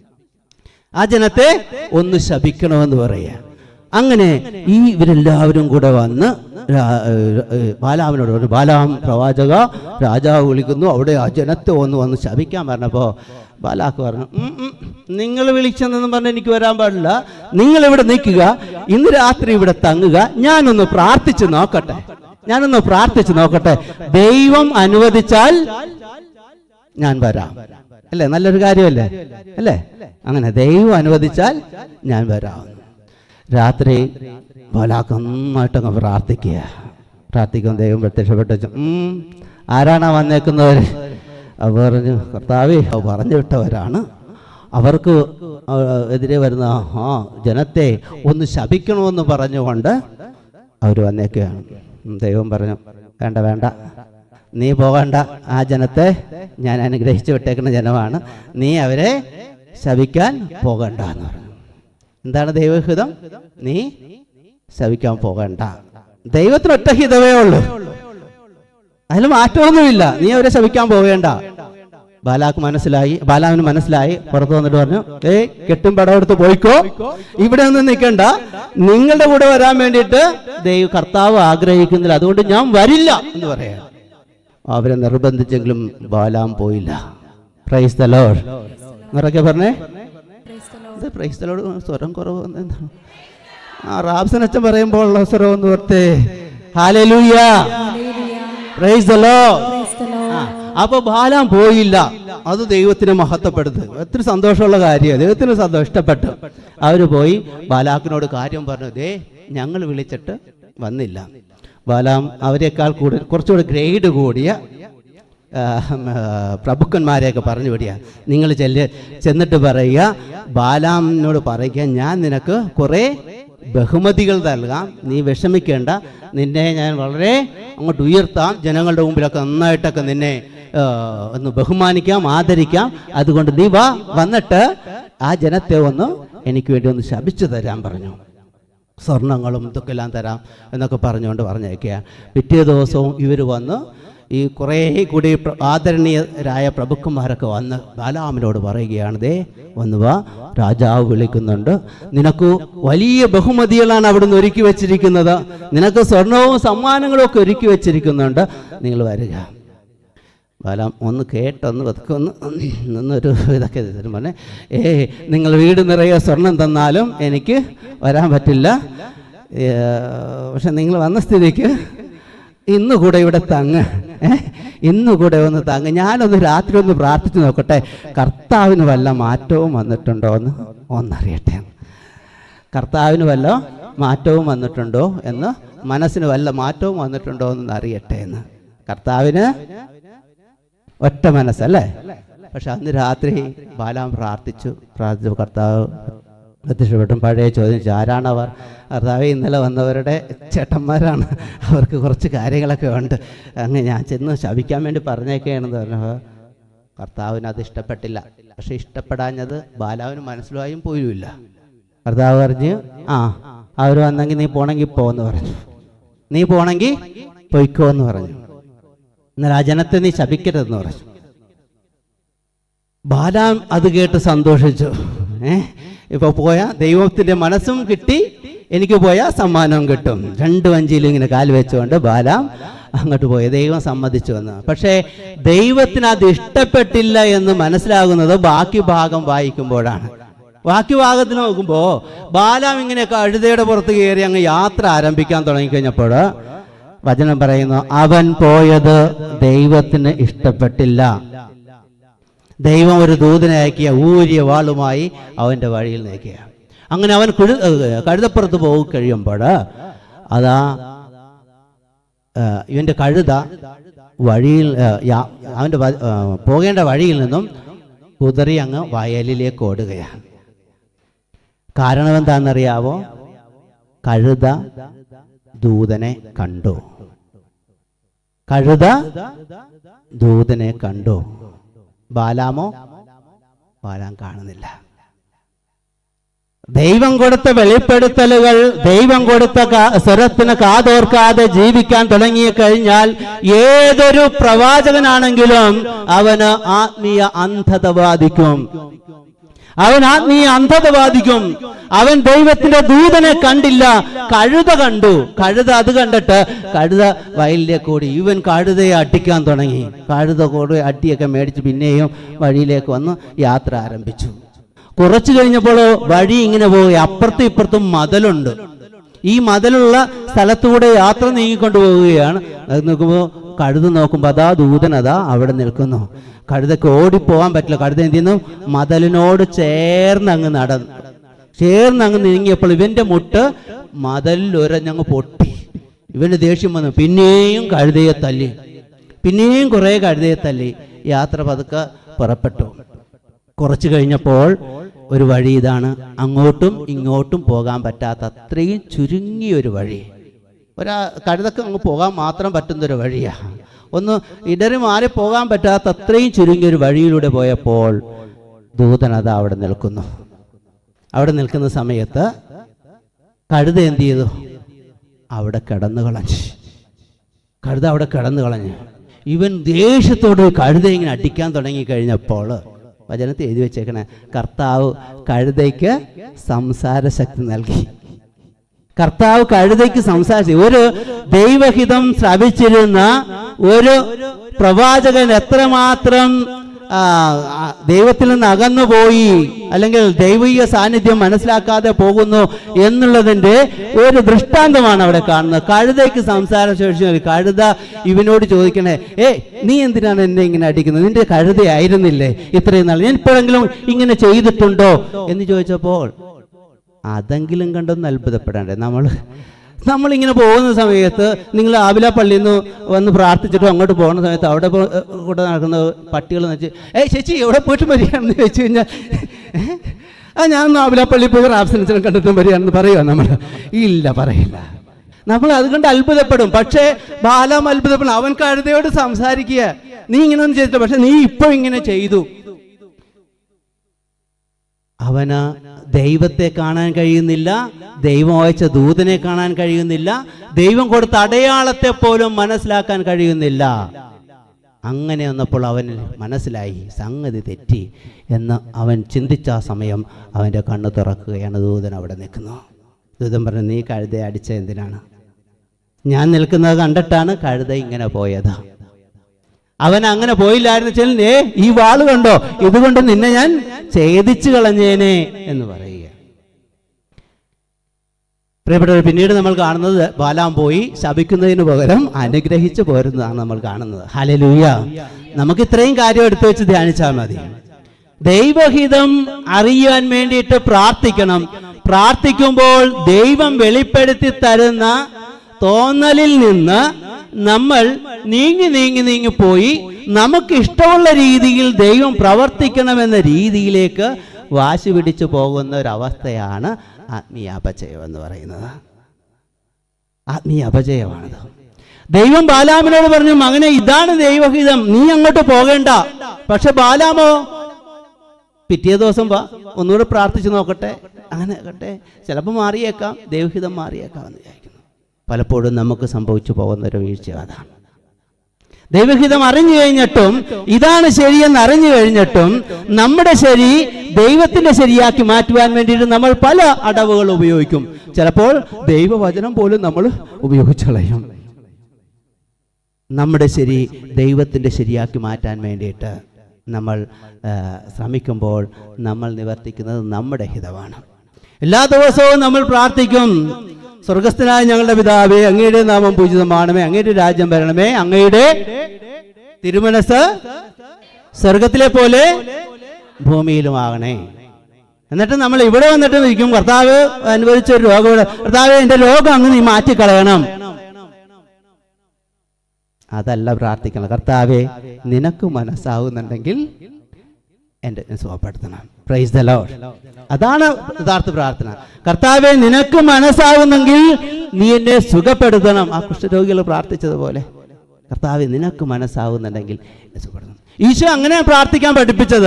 ആ ജനത്തെ ഒന്ന് ശപിക്കണമെന്ന് പറയാ. അങ്ങനെ ഈ ഇവരെല്ലാവരും കൂടെ വന്ന് ബാലാമിനോട് പറഞ്ഞു, ബാലാം പ്രവാചക, രാജാവ് വിളിക്കുന്നു, അവിടെ ആ ജനത്തെ ഒന്ന് വന്ന് ശപിക്കാൻ പറഞ്ഞപ്പോൾ ബാലാക്ക് പറഞ്ഞു, നിങ്ങൾ വിളിച്ചെന്നും പറഞ്ഞ് എനിക്ക് വരാൻ പാടില്ല, നിങ്ങൾ ഇവിടെ നിൽക്കുക, ഇന്ന് രാത്രി ഇവിടെ തങ്ങുക, ഞാനൊന്ന് പ്രാർത്ഥിച്ചു നോക്കട്ടെ, ഞാനൊന്ന് പ്രാർത്ഥിച്ചു നോക്കട്ടെ, ദൈവം അനുവദിച്ചാൽ ഞാൻ വരാം. അല്ലേ, നല്ലൊരു കാര്യമല്ലേ അല്ലേ? അങ്ങനെ ദൈവം അനുവദിച്ചാൽ ഞാൻ വരാം. രാത്രി ബാലാക്ക് നന്നായിട്ടങ്ങ് പ്രാർത്ഥിക്കുക. പ്രാർത്ഥിക്കും. ദൈവം പ്രത്യക്ഷപ്പെട്ടു, ആരാണാ വന്നേക്കുന്നവർ? അവർ പറഞ്ഞു, കർത്താവേ, പറഞ്ഞു വിട്ടവരാണ്, അവർക്ക് എതിരെ വരുന്ന ആ ജനത്തെ ഒന്ന് ശപിക്കണമെന്ന് പറഞ്ഞുകൊണ്ട് അവർ വന്നേക്കുകയാണ്. ദൈവം പറഞ്ഞു, വേണ്ട വേണ്ട, നീ പോകണ്ട, ആ ജനത്തെ ഞാൻ അനുഗ്രഹിച്ചു വിട്ടേക്കുന്ന ജനമാണ്, നീ അവരെ ശപിക്കാൻ പോകണ്ട എന്ന് പറഞ്ഞു. എന്താണ് ദൈവഹിതം? നീ ശപിക്കാൻ പോകണ്ട. ദൈവത്തിന് ഒറ്റ ഹിതമേ ഉള്ളൂ, അതിൽ മാറ്റമൊന്നുമില്ല. നീ അവരെ ശപിക്കാൻ പോവേണ്ട. ബാലാക്ക് മനസ്സിലായി, ബാലാവിന് മനസ്സിലായി. പുറത്തു വന്നിട്ട് പറഞ്ഞു, ഏയ് കെട്ടും പടമെടുത്ത് പോയിക്കോ, ഇവിടെ ഒന്നും നിൽക്കണ്ട, നിങ്ങളുടെ കൂടെ വരാൻ വേണ്ടിയിട്ട് ദൈവ കർത്താവ് ആഗ്രഹിക്കുന്നില്ല, അതുകൊണ്ട് ഞാൻ വരില്ല എന്ന് പറയാം. അവരെ നിർബന്ധിച്ചെങ്കിലും ബാലാം പോയില്ല. Praise the Lord. എന്നൊക്കെ പറഞ്ഞേ, പ്രൈസ് ദി ലോർഡ്. സ്വരം കുറവ് എന്താണ്? ആ റാബ്സൻ അച്ഛൻ പറയുമ്പോൾ ഉള്ള സ്വരം ഒന്ന് ഓർത്തേ. Hallelujah, praise the Lord. അപ്പൊ ബാലാം പോയില്ല. അത് ദൈവത്തിന് മഹത്വപ്പെടുത്ത്. എത്ര സന്തോഷമുള്ള കാര്യമാണ്. ദൈവത്തിന് സന്തോഷം, ഇഷ്ടപ്പെട്ടു. അവര് പോയി ബാലാക്കിനോട് കാര്യം പറഞ്ഞു, ദേ ഞങ്ങൾ വിളിച്ചിട്ട് വന്നില്ല. ബാലാം അവരെക്കാൾ കൂടുതൽ കുറച്ചുകൂടി ഗ്രേഡ് കൂടിയ പ്രഭുക്കന്മാരെയൊക്കെ പറഞ്ഞു വിടുക. നിങ്ങൾ ചെല്ല് ചെന്നിട്ട് പറയുക, ബാലാമിനോട് പറയുക, ഞാൻ നിനക്ക് കുറേ ബഹുമതികൾ നൽകാം, നീ വിഷമിക്കേണ്ട, നിന്നെ ഞാൻ വളരെ അങ്ങോട്ട് ഉയർത്താം, ജനങ്ങളുടെ മുമ്പിലൊക്കെ നന്നായിട്ടൊക്കെ നിന്നെ ഒന്ന് ബഹുമാനിക്കാം, ആദരിക്കാം, അതുകൊണ്ട് നീ വാ, വന്നിട്ട് ആ ജനത്തെ ഒന്ന് എനിക്ക് വേണ്ടി ഒന്ന് ശപിച്ചു തരാൻ പറഞ്ഞു. സ്വർണങ്ങളും ഇതൊക്കെ എല്ലാം തരാം എന്നൊക്കെ പറഞ്ഞുകൊണ്ട് പറഞ്ഞേക്കുക. പിറ്റേ ദിവസവും ഇവർ വന്ന് ഈ കുറേ കൂടി ആദരണീയരായ പ്രഭുക്കന്മാരൊക്കെ വന്ന് ബാലാമിനോട് പറയുകയാണ്, ദേ വന്നു വാ, രാജാവ് വിളിക്കുന്നുണ്ട്, നിനക്ക് വലിയ ബഹുമതികളാണ് അവിടുന്ന് ഒരുക്കി വെച്ചിരിക്കുന്നത്, നിനക്ക് സ്വർണവും സമ്മാനങ്ങളും ഒക്കെ ഒരുക്കി വെച്ചിരിക്കുന്നുണ്ട്, നിങ്ങൾ വരിക. ബാലാം ഒന്ന് കേട്ടൊന്ന് പതുക്കെ ഒന്ന് നിന്നൊരു ഇതൊക്കെ പറഞ്ഞേ, ഏ നിങ്ങൾ വീട് നിറയെ സ്വർണം തന്നാലും എനിക്ക് വരാൻ പറ്റില്ല, പക്ഷെ നിങ്ങൾ വന്ന സ്ഥിതിക്ക് ഇന്നുകൂടെ ഇവിടെ തങ്ങ്, ഏ ഇന്നുകൂടെ ഒന്ന് തങ്ങ്, ഞാനൊന്ന് രാത്രി ഒന്ന് പ്രാർത്ഥിച്ചു നോക്കട്ടെ, കർത്താവിന് വല്ല മാറ്റവും വന്നിട്ടുണ്ടോ എന്ന് ഒന്നറിയട്ടെ, കർത്താവിന് വല്ല മാറ്റവും വന്നിട്ടുണ്ടോ എന്ന്, മനസ്സിന് വല്ല മാറ്റവും വന്നിട്ടുണ്ടോ എന്ന് അറിയട്ടെ എന്ന്. കർത്താവിന് ഒറ്റ മനസ്സല്ലേ. പക്ഷെ അന്ന് രാത്രി ബാലാം പ്രാർത്ഥിച്ചു പ്രാർത്ഥിച്ചു കർത്താവ് പ്രത്യക്ഷപ്പെട്ടും പഴയ ചോദിച്ചു, ആരാണവർ? കർത്താവ് ഇന്നലെ വന്നവരുടെ ചേട്ടന്മാരാണ്, അവർക്ക് കുറച്ച് കാര്യങ്ങളൊക്കെ ഉണ്ട്, അങ്ങ് ഞാൻ ചെന്ന് ശപിക്കാൻ വേണ്ടി പറഞ്ഞേക്കുകയാണെന്ന് പറഞ്ഞു. കർത്താവിന് അത് ഇഷ്ടപ്പെട്ടില്ല. പക്ഷെ ഇഷ്ടപ്പെടാഞ്ഞത് ബാലാവിന് മനസ്സിലായും പോയുമില്ല. കർത്താവ് പറഞ്ഞു, ആ അവർ വന്നെങ്കിൽ നീ പോണെങ്കിൽ പോന്ന് പറഞ്ഞു, നീ പോണെങ്കിൽ പൊയ്ക്കോ എന്ന് പറഞ്ഞു, എന്നാൽ ആ ജനത്തെ നീ ശപിക്കരുതെന്ന് പറഞ്ഞു. ബാലാം അത് കേട്ട് സന്തോഷിച്ചു. ഏഹ് ഇപ്പൊ പോയാ ദൈവത്തിന്റെ മനസ്സും കിട്ടി, എനിക്ക് പോയാൽ സമ്മാനവും കിട്ടും. രണ്ട് വഞ്ചിയിലും ഇങ്ങനെ കാല് വെച്ചുകൊണ്ട് ബാലാം അങ്ങോട്ട് പോയി. ദൈവം സമ്മതിച്ചു വന്നു. പക്ഷേ ദൈവത്തിന് അത് ഇഷ്ടപ്പെട്ടില്ല എന്ന് മനസ്സിലാകുന്നത് ബാക്കി ഭാഗം വായിക്കുമ്പോഴാണ്. ബാക്കി ഭാഗത്തിൽ നോക്കുമ്പോൾ ബാലാം ഇങ്ങനെ കഴുതയുടെ പുറത്ത് കയറി അങ്ങ് യാത്ര ആരംഭിക്കാൻ തുടങ്ങിക്കഴിഞ്ഞപ്പോൾ വചനം പറയുന്നു, അവൻ പോയത് ദൈവത്തിന് ഇഷ്ടപ്പെട്ടില്ല. ദൈവം ഒരു ദൂതനെ അയക്കിയ ഊരിയ വാളുമായി അവൻ്റെ വഴിയിൽ നയിക്കുക. അങ്ങനെ അവൻ കുഴു കഴുതപ്പുറത്ത് പോയി കഴിയുമ്പോൾ അതാ ഇവൻ്റെ കഴുത വഴിയിൽ അവൻ്റെ പോകേണ്ട വഴിയിൽ നിന്നും കുതറി അങ്ങ് വയലിലേക്ക് ഓടുകയാണ്. കാരണം എന്താണെന്നറിയാവോ? കഴുത ദൂതനെ കണ്ടു. കഴുത ദൂതനെ കണ്ടു. ബാലാമോ? ബാലാം കാണുന്നില്ല. ദൈവം കൊടുത്ത വെളിപ്പെടുത്തലുകൾ, ദൈവം കൊടുത്ത സ്വരത്തിന് കാതോർക്കാതെ ജീവിക്കാൻ തുടങ്ങി കഴിഞ്ഞാൽ ഏതൊരു പ്രവാചകനാണെങ്കിലും അവന് ആത്മീയ അന്ധത ബാധിക്കും. അവൻ ആത്മീയ അന്ധത ബാധിക്കും. അവൻ ദൈവത്തിന്റെ ദൂതനെ കണ്ടില്ല, കഴുത കണ്ടു. കഴുത അത് കണ്ടിട്ട് കഴുത വയലിലേക്ക് ഓടി. ഇവൻ കഴുതയെ അട്ടിക്കാൻ തുടങ്ങി. കഴുത കൂടെ അട്ടിയൊക്കെ മേടിച്ച് പിന്നെയും വഴിയിലേക്ക് വന്ന് യാത്ര ആരംഭിച്ചു. കുറച്ചു കഴിഞ്ഞപ്പോൾ വഴി ഇങ്ങനെ പോയി. അപ്പുറത്തും ഇപ്പുറത്തും മതിലുണ്ട്. ഈ മതിലുള്ള സ്ഥലത്തൂടെ യാത്ര നീങ്ങിക്കൊണ്ടു പോവുകയാണ്. അത് നോക്കുമ്പോൾ കഴുത നോക്കുമ്പോൾ അതാ ദൂതൻ അതാ അവിടെ നിൽക്കുന്നു. കഴുതക്ക് ഓടിപ്പോകാൻ പറ്റില്ല. കഴുത എന്ത് ചെയ്യുന്നു? മതിലിനോട് ചേർന്ന് അങ്ങ് നടന്നു. ചേർന്ന് അങ്ങ് നീങ്ങിയപ്പോൾ ഇവന്റെ മുട്ട് മതിലിൽ ഒരഞ്ഞങ്ങ് പൊട്ടി. ഇവന്റെ ദേഷ്യം വന്നു. പിന്നെയും കഴുതയെ തല്ലി. പിന്നെയും കുറെ കഴുതയെ തല്ലി. യാത്ര പതുക്കെ പുറപ്പെട്ടു. കുറച്ചു കഴിഞ്ഞപ്പോൾ ഒരു വഴി ഇതാണ്. അങ്ങോട്ടും ഇങ്ങോട്ടും പോകാൻ പറ്റാത്ത അത്രയും ചുരുങ്ങിയൊരു വഴി. ഒരാ കഴുതക്ക് അങ്ങ് പോകാൻ മാത്രം പറ്റുന്നൊരു വഴിയാണ്. ഒന്ന് ഇടറി മാറി പോകാൻ പറ്റാത്ത അത്രയും ചുരുങ്ങിയൊരു വഴിയിലൂടെ പോയപ്പോൾ ദൂതൻ അതാ അവിടെ നിൽക്കുന്നു. അവിടെ നിൽക്കുന്ന സമയത്ത് കഴുത എന്ത് ചെയ്തു? അവിടെ കിടന്നു കളഞ്ഞു. കഴുത അവിടെ കിടന്നു കളഞ്ഞു. ഇവൻ ദേഷ്യത്തോട് കഴുത ഇങ്ങനെ അടിക്കാൻ തുടങ്ങി കഴിഞ്ഞപ്പോൾ വചനത്തിൽ എഴുതി വെച്ചേക്കണേ, കർത്താവ് കഴുതയ്ക്ക് സംസാര ശക്തി നൽകി. കർത്താവ് കഴുതയ്ക്ക് സംസാരിച്ചു. ഒരു ദൈവഹിതം ശ്രവിച്ചിരുന്ന ഒരു പ്രവാചകൻ എത്രമാത്രം ദൈവത്തിൽ നിന്ന് അകന്നുപോയി, അല്ലെങ്കിൽ ദൈവിക സാന്നിധ്യം മനസ്സിലാക്കാതെ പോകുന്നു എന്നുള്ളതിൻ്റെ ഒരു ദൃഷ്ടാന്തമാണ് അവിടെ കാണുന്നത്. കഴുതയ്ക്ക് സംസാര ശേഷി. കഴുത ഇവനോട് ചോദിക്കണേ, ഏ നീ എന്തിനാണ് എന്നെ ഇങ്ങനെ അടിക്കുന്നത്? നിന്റെ കഴുതയായിരുന്നില്ലേ ഇത്രയും നാൾ? ഞാൻ ഇപ്പോഴെങ്കിലും ഇങ്ങനെ ചെയ്തിട്ടുണ്ടോ എന്ന് ചോദിച്ചപ്പോൾ അതെങ്കിലും കണ്ടൊന്ന് അത്ഭുതപ്പെടണ്ടേ? നമ്മൾ നമ്മളിങ്ങനെ പോകുന്ന സമയത്ത്, നിങ്ങൾ ആവില പള്ളിയിൽ നിന്ന് വന്ന് പ്രാർത്ഥിച്ചിട്ടും അങ്ങോട്ട് പോകുന്ന സമയത്ത് അവിടെ കൂടെ നടക്കുന്ന പട്ടികൾ എന്ന് വെച്ച്, ഏയ് ചേച്ചി എവിടെ പോയിട്ട് വരികയാണെന്ന് ചോദിച്ചു കഴിഞ്ഞാൽ, ആ ഞാൻ ആവില പള്ളിയിൽ പോയി റാബ്സൻസിനെ കണ്ടിട്ടും വരികയാണെന്ന് പറയുക നമ്മൾ? ഇല്ല, പറയില്ല. നമ്മൾ അതുകൊണ്ട് അത്ഭുതപ്പെടും. പക്ഷേ ബാലാം അത്ഭുതപ്പെടും. അവൻ കഴുതയോട് സംസാരിക്കുക, നീ ഇങ്ങനെ ഒന്നും ചെയ്തിട്ടില്ല, പക്ഷെ നീ ഇപ്പൊ ഇങ്ങനെ ചെയ്തു. അവന് ദൈവത്തെ കാണാൻ കഴിയുന്നില്ല, ദൈവം അയച്ച ദൂതനെ കാണാൻ കഴിയുന്നില്ല, ദൈവം കൊടുത്ത അടയാളത്തെ പോലും മനസ്സിലാക്കാൻ കഴിയുന്നില്ല. അങ്ങനെ വന്നപ്പോൾ അവന് മനസ്സിലായി സംഗതി തെറ്റി എന്ന് അവൻ ചിന്തിച്ച ആ സമയം അവൻ്റെ കണ്ണ് തുറക്കുകയാണ്. ദൂതൻ അവിടെ നിൽക്കുന്നു. ദൂതൻ പറഞ്ഞു, നീ കഴുതയെ അടിച്ച എന്തിനാണ്? ഞാൻ നിൽക്കുന്നത് കണ്ടിട്ടാണ് കഴുത ഇങ്ങനെ പോയത്. അവൻ അങ്ങനെ പോയില്ലായിരുന്നു വെച്ചാൽ, ഏ ഈ വാള് കണ്ടോ, ഇതുകൊണ്ട് നിന്നെ ഞാൻ ഛേദിച്ചു കളഞ്ഞേനെ എന്ന് പറയുക. പ്രിയപ്പെട്ടവർ, പിന്നീട് നമ്മൾ കാണുന്നത് ബാലാം പോയി ശപിക്കുന്നതിന് പകരം അനുഗ്രഹിച്ചു പോരുന്നതാണ് നമ്മൾ കാണുന്നത്. ഹല്ലേലൂയ. നമുക്ക് ഇത്രയും കാര്യം എടുത്തു വെച്ച് ധ്യാനിച്ചാൽ മതി. ദൈവഹിതം അറിയാൻ വേണ്ടിയിട്ട് പ്രാർത്ഥിക്കണം. പ്രാർത്ഥിക്കുമ്പോൾ ദൈവം വെളിപ്പെടുത്തി തരുന്ന തോന്നലിൽ നിന്ന് നമ്മൾ നീങ്ങി നീങ്ങി നീങ്ങി പോയി നമുക്ക് ഇഷ്ടമുള്ള രീതിയിൽ ദൈവം പ്രവർത്തിക്കണമെന്ന രീതിയിലേക്ക് വാശി പിടിച്ചു പോകുന്ന ഒരവസ്ഥയാണ് ആത്മീയ അപജയം എന്ന് പറയുന്നത്. ആത്മീയ അപജയമാണത്. ദൈവം ബാലാമിനോട് പറഞ്ഞു, മകനെ ഇതാണ് ദൈവഹിതം, നീ അങ്ങോട്ട് പോകേണ്ട. പക്ഷെ ബാലാമോ, പിറ്റേ ദിവസം വാ, ഒന്നുകൂടെ പ്രാർത്ഥിച്ചു നോക്കട്ടെ, അങ്ങനെ ആകട്ടെ, ചിലപ്പോൾ മാറിയേക്കാം, ദൈവഹിതം മാറിയേക്കാം എന്ന് വിചാരിക്കുന്നു. പലപ്പോഴും നമുക്ക് സംഭവിച്ചു പോകുന്ന ഒരു വീഴ്ച അതാണ്. ദൈവഹിതം അറിഞ്ഞു കഴിഞ്ഞിട്ടും, ഇതാണ് ശരിയെന്ന് അറിഞ്ഞു കഴിഞ്ഞിട്ടും നമ്മുടെ ശരി ദൈവത്തിന്റെ ശരിയാക്കി മാറ്റുവാൻ വേണ്ടിയിട്ട് നമ്മൾ പല അടവുകൾ ഉപയോഗിക്കും. ചിലപ്പോൾ ദൈവവചനം പോലും നമ്മൾ ഉപയോഗിച്ചു കളയും. നമ്മുടെ ശരി ദൈവത്തിന്റെ ശരിയാക്കി മാറ്റാൻ വേണ്ടിയിട്ട് നമ്മൾ ശ്രമിക്കുമ്പോൾ നമ്മൾ നിവർത്തിക്കുന്നത് നമ്മുടെ ഹിതമാണ്. എല്ലാ ദിവസവും നമ്മൾ പ്രാർത്ഥിക്കും, സ്വർഗസ്ഥനായ ഞങ്ങളുടെ പിതാവേ, അങ്ങയുടെ നാമം പൂജിതമാണമേ, അങ്ങയുടെ രാജ്യം വരണമേ, അങ്ങയുടെ തിരുമനസ് സ്വർഗത്തിലെ പോലെ ഭൂമിയിലുമാകണേ. എന്നിട്ട് നമ്മൾ ഇവിടെ വന്നിട്ട് നിൽക്കും, കർത്താവ് അനുഭവിച്ച ഒരു രോഗം, കർത്താവ് എന്റെ രോഗം അങ്ങ് നീ മാറ്റിക്കളയണം. അതല്ല പ്രാർത്ഥിക്കണം. കർത്താവേ, നിനക്ക് മനസ്സാവുന്നുണ്ടെങ്കിൽ എൻ്റെ സുഖപ്പെടുത്തണം. Praise the Lord. അതാണ് യഥാർത്ഥ പ്രാർത്ഥന. കർത്താവേ, നിനക്ക് മനസ്സാവുന്നെങ്കിൽ നീ എന്നെ സുഖപ്പെടുത്തണം. ആ കുഷ്ഠരോഗികൾ പ്രാർത്ഥിച്ചതുപോലെ, കർത്താവേ, നിനക്ക് മനസ്സാവുന്നുണ്ടെങ്കിൽ സുഖപ്പെടുത്തണം. ഈശോ അങ്ങനെ പ്രാർത്ഥിക്കാൻ പഠിപ്പിച്ചത്.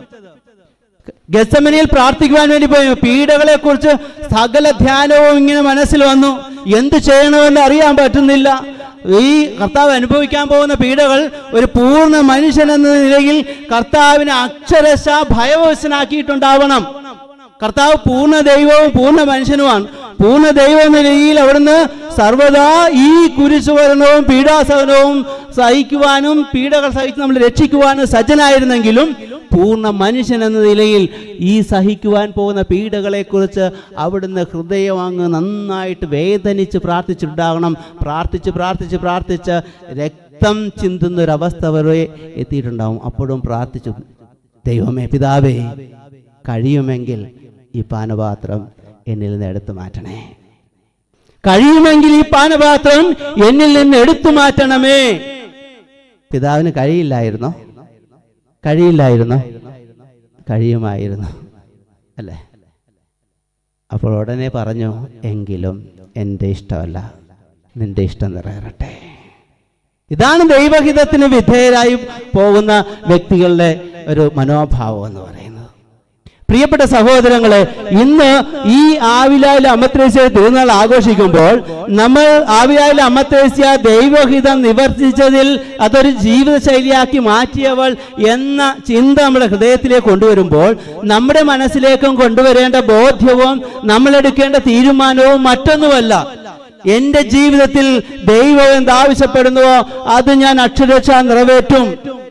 ഗെത്സമനിയിൽ പ്രാർത്ഥിക്കുവാൻ വേണ്ടി പോയി പീഡകളെ കുറിച്ച് സകല ധ്യാനവും ഇങ്ങനെ മനസ്സിൽ വന്നു. എന്ത് ചെയ്യണമെന്ന് അറിയാൻ പറ്റുന്നില്ല. ഈ കർത്താവ് അനുഭവിക്കാൻ പോകുന്ന പീഡകൾ ഒരു പൂർണ്ണ മനുഷ്യൻ എന്ന നിലയിൽ കർത്താവിനെ അക്ഷരശ ഭയവശനാക്കിയിട്ടുണ്ടാവണം. കർത്താവ് പൂർണ്ണ ദൈവവും പൂർണ്ണ മനുഷ്യനുമാണ്. പൂർണ്ണ ദൈവ നിലയിൽ അവിടുന്ന് സർവദാ ഈ കുരിശുമരണവും പീഡാസഹനവും സഹിക്കുവാനും പീഡകൾ സഹിച്ച് നമ്മൾ രക്ഷിക്കുവാനും സജ്ജനായിരുന്നെങ്കിലും പൂർണ്ണ മനുഷ്യൻ എന്ന നിലയിൽ ഈ സഹിക്കുവാൻ പോകുന്ന പീഡകളെ കുറിച്ച് അവിടുന്ന് ഹൃദയം അങ്ങ് നന്നായിട്ട് വേദനിച്ച് പ്രാർത്ഥിച്ചിട്ടുണ്ടാകണം. പ്രാർത്ഥിച്ച് പ്രാർത്ഥിച്ച് പ്രാർത്ഥിച്ച് രക്തം ചിന്തുന്നൊരവസ്ഥ വരെ എത്തിയിട്ടുണ്ടാവും. അപ്പോഴും പ്രാർത്ഥിച്ചു, ദൈവമേ, പിതാവേ, കഴിയുമെങ്കിൽ ഈ പാനപാത്രം എന്നിൽ നിന്ന് എടുത്തു മാറ്റണേ. കഴിയുമെങ്കിൽ ഈ പാനപാത്രം എന്നിൽ നിന്ന് എടുത്തു മാറ്റണമേ. പിതാവിന് കഴിയില്ലായിരുന്നോ? കഴിയില്ലായിരുന്നോ? കഴിയുമായിരുന്നു അല്ലേ? അപ്പോൾ ഉടനെ പറഞ്ഞു, എങ്കിലും എൻ്റെ ഇഷ്ടമല്ല, നിന്റെ ഇഷ്ടം നിറവേറട്ടെ. ഇതാണ് ദൈവഹിതത്തിന് വിധേയരായി പോകുന്ന വ്യക്തികളുടെ ഒരു മനോഭാവം എന്ന് പറയുന്നത്. പ്രിയപ്പെട്ട സഹോദരങ്ങളെ, ഇന്ന് ഈ ആവിലായിലെ അമ്മത്രേസ്യ തിരുനാൾ ആഘോഷിക്കുമ്പോൾ നമ്മൾ ആവിലായിലെ അമ്മത്രേസ്യ ദൈവഹിതം നിവർത്തിച്ചതിൽ അതൊരു ജീവിതശൈലിയാക്കി മാറ്റിയവൾ എന്ന ചിന്ത നമ്മുടെ ഹൃദയത്തിലേക്ക് കൊണ്ടുവരുമ്പോൾ നമ്മുടെ മനസ്സിലേക്കും കൊണ്ടുവരേണ്ട ബോധ്യവും നമ്മളെടുക്കേണ്ട തീരുമാനവും മറ്റൊന്നുമല്ല. എൻ്റെ ജീവിതത്തിൽ ദൈവം എന്താവശ്യപ്പെടുന്നുവോ അത് ഞാൻ അക്ഷരശ നിറവേറ്റും.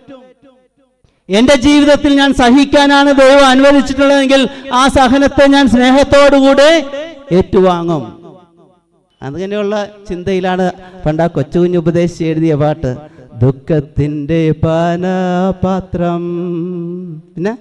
എൻ്റെ ജീവിതത്തിൽ ഞാൻ സഹിക്കാനാണ് ദൈവം അനുവദിച്ചിട്ടുള്ളതെങ്കിൽ ആ സഹനത്തെ ഞാൻ സ്നേഹത്തോടുകൂടെ ഏറ്റുവാങ്ങും. അങ്ങനെയുള്ള ചിന്തയിലാണ് പണ്ട് ആ കൊച്ചുകുഞ്ഞ് ഉപദേശിച്ച് എഴുതിയ പാട്ട്, ദുഃഖത്തിൻ്റെ പാനപാത്രം പിന്നെ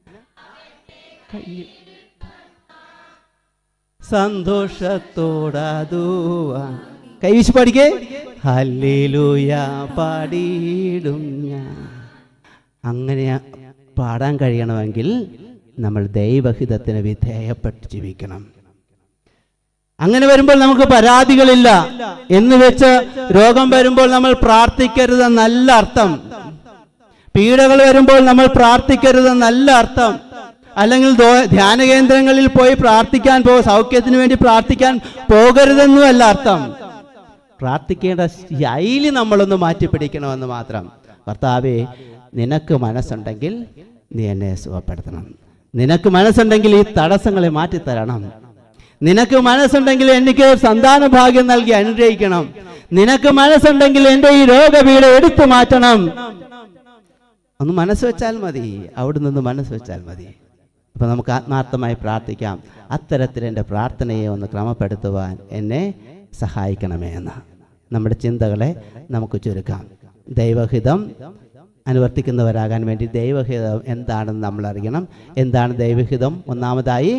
സന്തോഷത്തോടാതുവാ കൈവീശി പാടിക്കേ, ഹല്ലേലൂയ പാടിയിടും ഞാൻ. അങ്ങനെ പാടാൻ കഴിയണമെങ്കിൽ നമ്മൾ ദൈവഹിതത്തിന് വിധേയപ്പെട്ട് ജീവിക്കണം. അങ്ങനെ വരുമ്പോൾ നമുക്ക് പരാതികളില്ല എന്ന് വെച്ച് രോഗം വരുമ്പോൾ നമ്മൾ പ്രാർത്ഥിക്കരുതെന്നല്ല അർത്ഥം. പീഡകൾ വരുമ്പോൾ നമ്മൾ പ്രാർത്ഥിക്കരുതെന്നല്ല അർത്ഥം. അല്ലെങ്കിൽ ധ്യാന കേന്ദ്രങ്ങളിൽ പോയി പ്രാർത്ഥിക്കാൻ പോ സൗഖ്യത്തിന് വേണ്ടി പ്രാർത്ഥിക്കാൻ പോകരുതെന്നുമല്ല അർത്ഥം. പ്രാർത്ഥിക്കേണ്ട ശൈലി നമ്മളൊന്ന് മാറ്റിപ്പിടിക്കണമെന്ന് മാത്രം. കർത്താവേ, നിനക്ക് മനസ്സുണ്ടെങ്കിൽ നീ എന്നെ സുഖപ്പെടുത്തണം. നിനക്ക് മനസ്സുണ്ടെങ്കിൽ ഈ തടസ്സങ്ങളെ മാറ്റിത്തരണം. നിനക്ക് മനസ്സുണ്ടെങ്കിൽ എനിക്ക് സന്താന ഭാഗ്യം നൽകി അനുഗ്രഹിക്കണം. നിനക്ക് മനസ്സുണ്ടെങ്കിൽ എൻ്റെ ഈ രോഗപീഠ എടുത്തു മാറ്റണം. ഒന്ന് മനസ്സ് വെച്ചാൽ മതി, അവിടെ നിന്ന് മനസ്സ് വെച്ചാൽ മതി. അപ്പം നമുക്ക് ആത്മാർത്ഥമായി പ്രാർത്ഥിക്കാം, അത്തരത്തിൽ എൻ്റെ പ്രാർത്ഥനയെ ഒന്ന് ക്രമപ്പെടുത്തുവാൻ എന്നെ സഹായിക്കണമേ എന്ന്. നമ്മുടെ ചിന്തകളെ നമുക്ക് ചുരുക്കാം. ദൈവഹിതം അനുവർത്തിക്കുന്നവരാകാൻ വേണ്ടി ദൈവഹിതം എന്താണെന്ന് നമ്മൾ അറിയണം. എന്താണ് ദൈവഹിതം? ഒന്നാമതായി,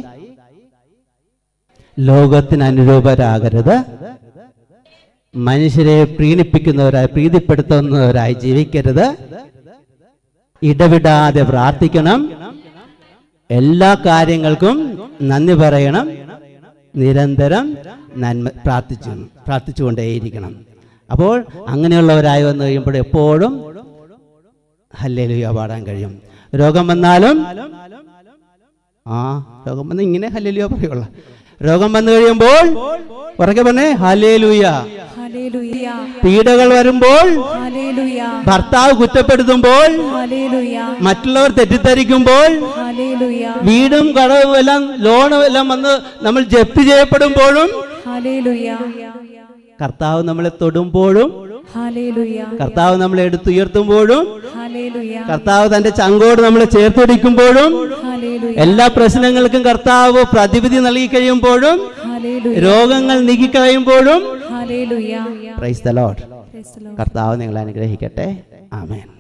ലോകത്തിന് അനുരൂപരാകരുത്, മനുഷ്യരെ പ്രീണിപ്പിക്കുന്നവരായി പ്രീതിപ്പെടുത്തുന്നവരായി ജീവിക്കരുത്, ഇടവിടാതെ പ്രാർത്ഥിക്കണം, എല്ലാ കാര്യങ്ങൾക്കും നന്ദി പറയണം, നിരന്തരം നന്മ പ്രാർത്ഥിച്ചു പ്രാർത്ഥിച്ചുകൊണ്ടേയിരിക്കണം. അപ്പോൾ അങ്ങനെയുള്ളവരായി വന്നു കഴിയുമ്പോൾ എപ്പോഴും ഹല്ലേലൂയ പാടാൻ കഴിയും. രോഗം വന്നാലും ആ രോഗം വന്ന് ഇങ്ങനെ ഹല്ലേലൂയ പറയുള്ളൂ. രോഗം വന്നു കഴിയുമ്പോൾ ഉറക്കെ പറഞ്ഞേ ഹല്ലേലൂയ. പീഡകൾ വരുമ്പോൾ, ഭർത്താവ് കുറ്റപ്പെടുത്തുമ്പോൾ, മറ്റുള്ളവർ തെറ്റിദ്ധരിക്കുമ്പോൾ, വീടും കടവും എല്ലാം ലോണും എല്ലാം വന്ന് നമ്മൾ ജപ്തി ചെയ്യപ്പെടുമ്പോഴും, കർത്താവ് നമ്മളെ തൊടുമ്പോഴും, കർത്താവ് നമ്മളെ എടുത്തുയർത്തുമ്പോഴും, കർത്താവ് തന്റെ ചങ്കോട് നമ്മളെ ചേർത്തിടിക്കുമ്പോഴും, എല്ലാ പ്രശ്നങ്ങൾക്കും കർത്താവ് പ്രതിവിധി നൽകി കഴിയുമ്പോഴും, രോഗങ്ങൾ നീക്കി കഴിയുമ്പോഴും, പ്രൈസ് ദി ലോർഡ്. കർത്താവ് നിങ്ങളെ അനുഗ്രഹിക്കട്ടെ. ആമേൻ.